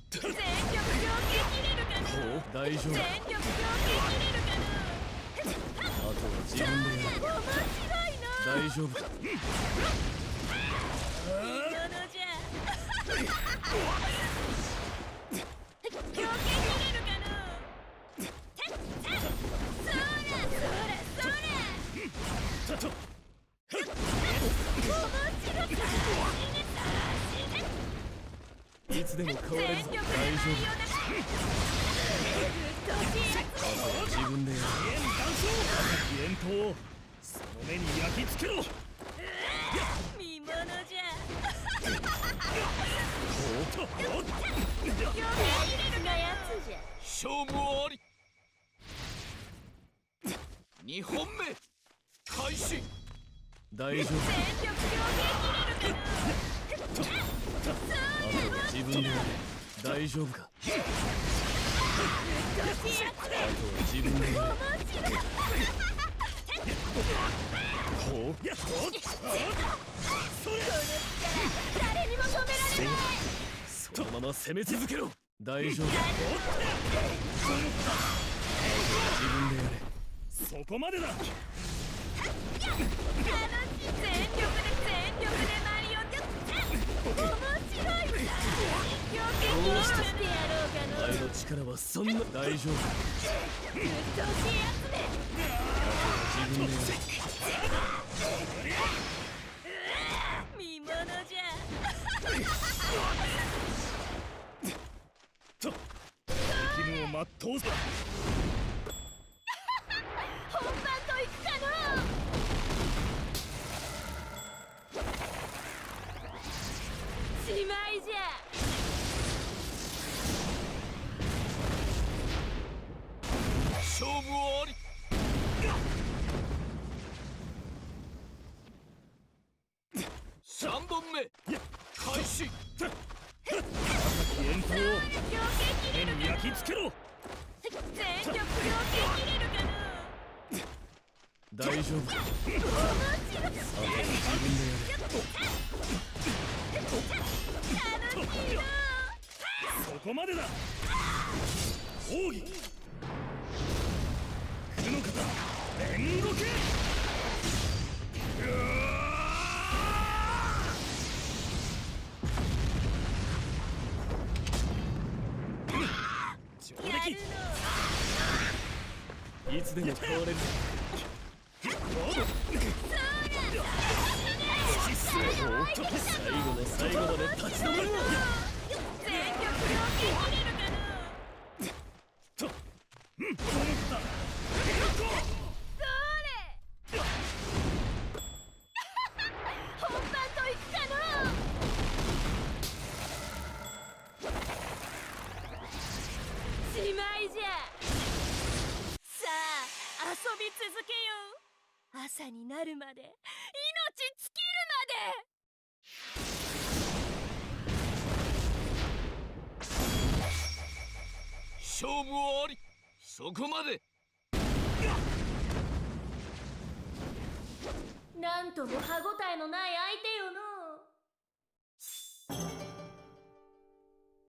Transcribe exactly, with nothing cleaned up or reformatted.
全力病気切れるかな。 大丈夫。 全力病気切れるかな。 あとは自分でやる。 面白いな。 大丈夫か。 見物じゃ。病気切れるかな。そらそらそら。面白さ。 いつでも変われる。大丈夫。自分でやる。 煙突をその目に焼き付けろ。 見物じゃ。 勝負あり。二本目開始。 大丈夫。自分でやれ。大丈夫か。あとは自分でやれ。ほう。 誰にも止められない。 そのまま攻め続けろ。大丈夫。自分でやれ。 そこまでだ。 全力で全力でマリオって面白い。病気にしてやろうかな。 お前の力はそんな。大丈夫。 うっとうしいやつめ。 自分でやれ。 見物じゃ。 と義務を全うす。 本番といくかの。しまいじゃ。 勝負あり。三本目開始。 煙突を目に焼き付けろ。 全力病気切れるかな。 大丈夫。あとは自分でやれ。 楽しいな。 そこまでだ。奥義九の型煉獄。上出来。 いつでも変われる。最後の最後まで立ち止まるな。 全力病気切れるかな。 と、うん、この型それ。本番といくかの。しまいじゃ。さあ遊び続けよう。朝になるまで、命尽きるまで。 勝負あり。そこまで。 なんとも歯ごたえのない相手よの。